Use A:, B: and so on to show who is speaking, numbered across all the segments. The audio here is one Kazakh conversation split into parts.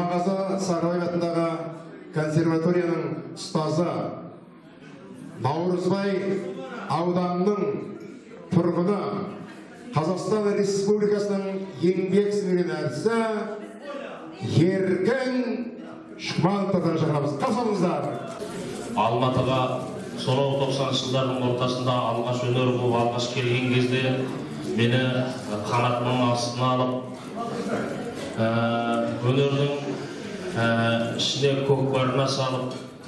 A: Құрманғазы Сарыбаев атындағы консерваторияның ұстазы, Наурызбай ауданының тұрғыны, Қазақстан Республикасының еңбек сіңірген әртісі Еркін Шықмановты шақырамыз. Қарсы
B: Алматыға сонау 90 жылдардың ортасында алғаш өнер болып алғаш келген кезде мені қанатының астына алып өнердің ішіне көкпарына салып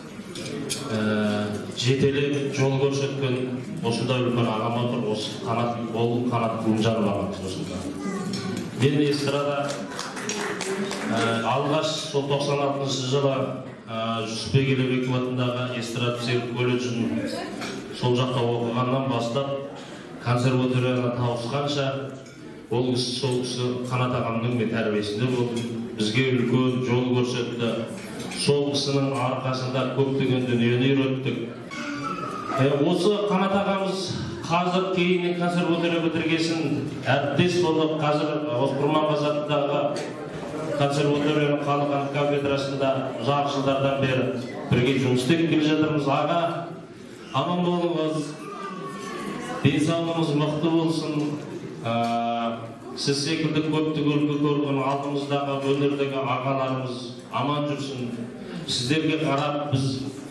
B: жетелеп жол көрсеткен осында үлкен ағам отыр. Осы қанат болу қанат күнжан ағам осында. Мен эстрада алғаш сол 96 жылы Жүсіпбек Елебеков атындағы эстрада цирк колледжін сол жақта оқығаннан бастап консерваторияға тауысқанша ол кісі сол кісі Қанат ағамның тәрбиесінде болды. Бізге үлкен жол көрсетті. Сол кісінің арқасында көптеген дүниені үйреттік. Осы Қанат ағамыз қазір кейіннен консерватория бітіргесін әріптес болып, қазір Құрманғазы атындағы консерваторияның халық кафедрасында ұзақ жылдардан бері бірге жұмыс істеп келе жатырмыз. Аға, аман болыңыз, денсаулығыңыз мықты болсын. Сіз секілді көпті көрген алдымыздағы өнердегі ағаларымыз аман жүрсін. Сіздерге қарап біз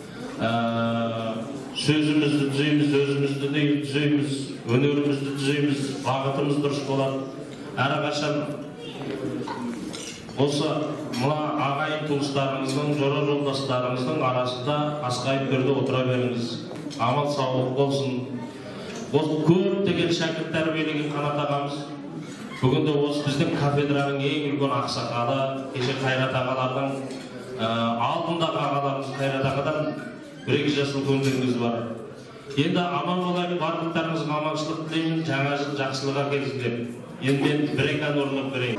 B: сөзімізді түзейміз, өзімізді түзейміз, өнерімізді түзейміз, бағытымыз дұрыс болады. Әрқашан осы мына ағайын туыстарыңыздың, жора жолдастарыңыздың арасында асқайып берді отыра беріңіз. Аман саулық болсын. Осы көптеген шәкірт тәрбиелеген Қанат ағамыз бүгінде осы біздің кафедраның ең үлкен ақсақалы, кеше Қайрат ағалардың алдындағы ағаларымыз Қайрат ағадан бір-екі жасыл көндігіңіз бар. Енді аман болайық, барлықтарыңызға аманшылық тілеймін, жаңа жыл жақсылық әкелсін деп. Енді мен бір-екі ән орындап берейін.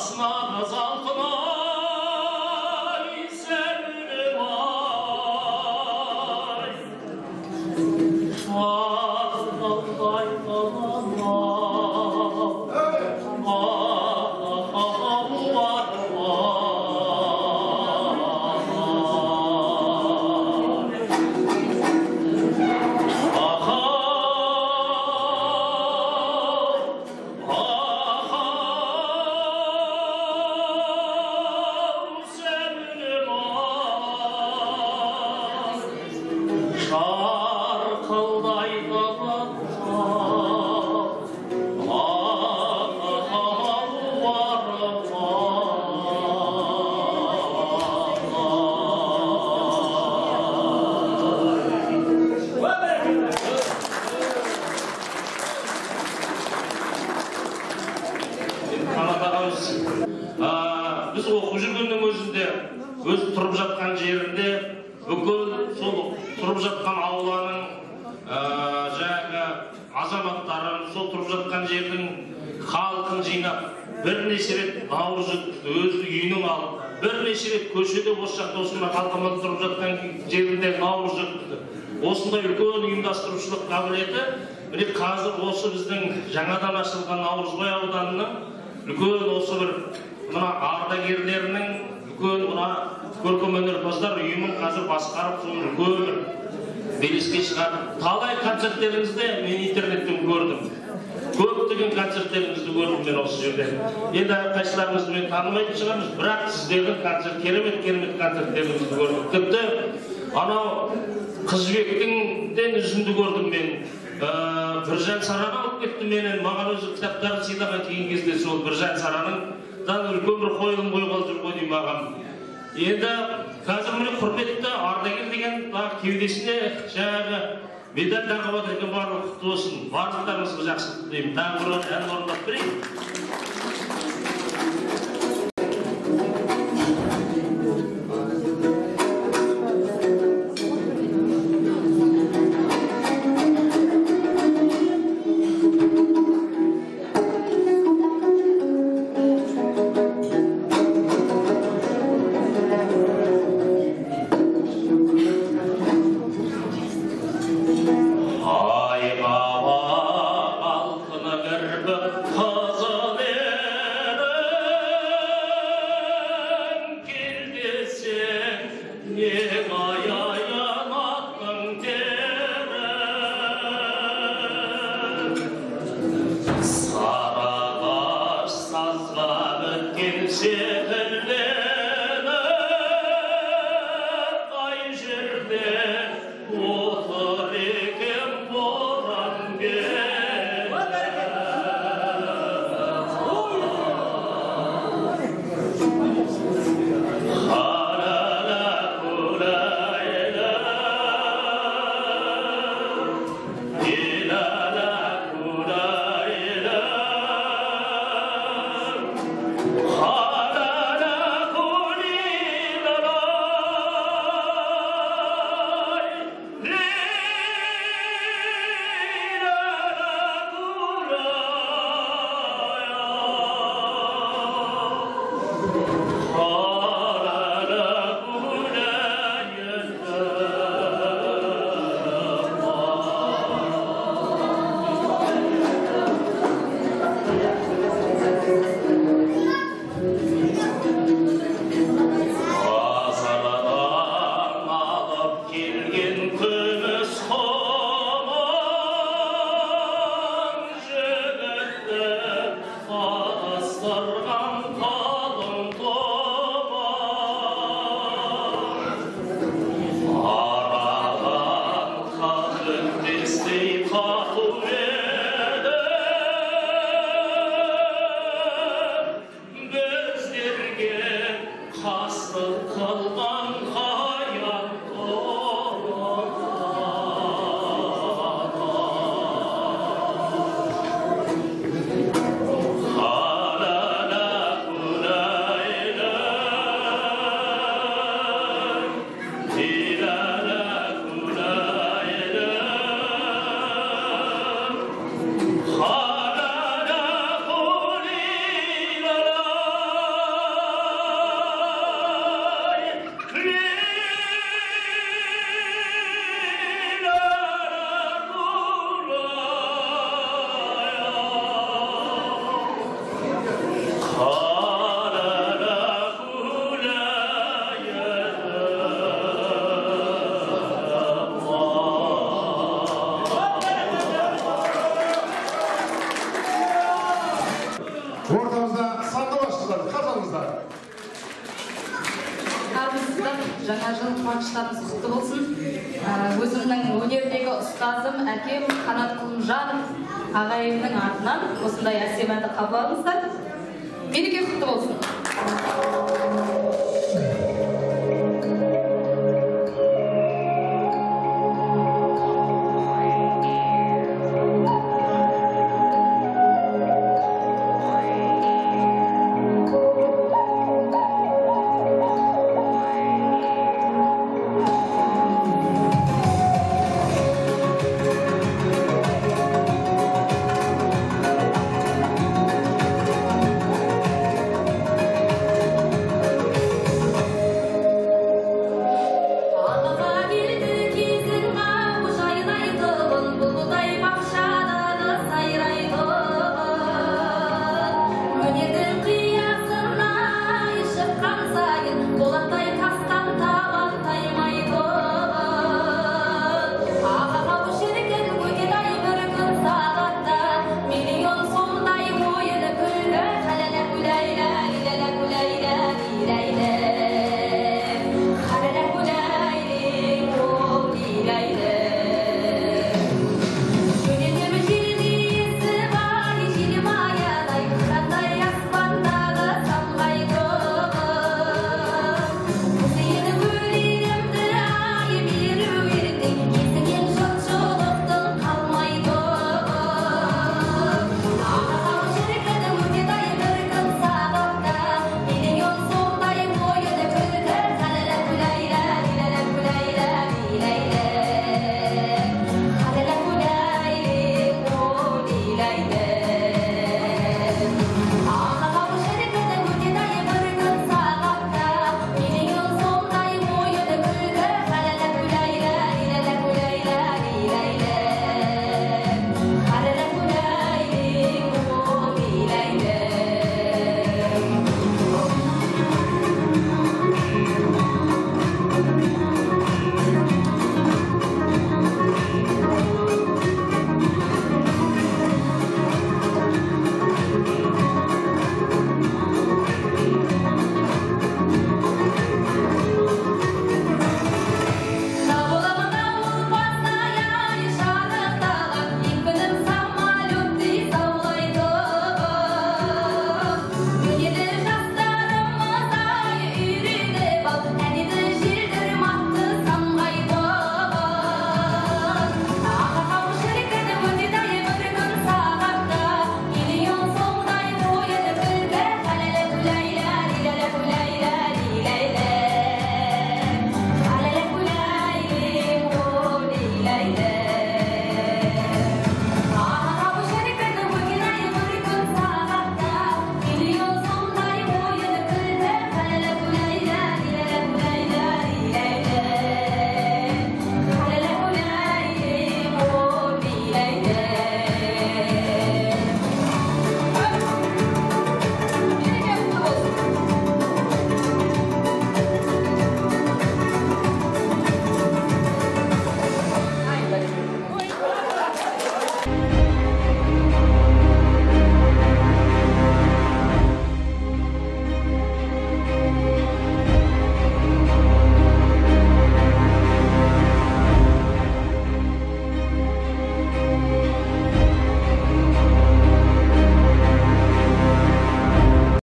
B: Біз оқып жүргеннің өзінде, өз тұрып жатқан жерінде, бүкіл сол тұрып жатқан ауланың жаңағы азаматтарын, сол тұрып жатқан жердің халқын жинап, бірнеше рет наурыз өткізді, өз үйінің алып, бірнеше рет көшеде осы жақта осында халқымыз тұрып жатқан жерінде наурыз өткізді. Осындай үлкен ұйымдастырушылық қабілеті, міне қазір осы біздің жаңадан ашылған Наурызбай ауданының үлкен осы бір мына ардагерлерінің үлкен мына көркемөнерпаздар ұйымын қазір басқарып, соны үлкен бір белеске шығарып, талай концерттеріңізді мен интернеттен көрдім. Көптеген концерттеріңізді көрдім мен осы жерде. Енді қайсыларыңызды мен танымайтын шығармыз, бірақ сіздердің концерт, керемет концерттеріңізді көрдім. Тіпті анау Қыз Жібектен үзінді көрдім мен. Біржан Сараны алып кетті менен, маған өзі кітаптарын сыйлаған кейін кезде сол Біржан Сараның үлкен бір қойылым қойғалы жүр ғой деймін маған. Енді қазір міне құрметті ардагер деген кеудесіне жаңағы медаль тағып отыр екен, барлығы құтты болсын. Барлықтарыңызға жақсылық тілеймін. Тағы бір ән орындап берейін.
C: армысыздар. Жаңа жыл қуаныштарыңыз құтты болсын. Өзімнің өнердегі ұстазым, әкем Қанат Құлымжанов ағайымның атынан осындай әсем әнді қабыл алыңыздар. Мереке құтты болсын.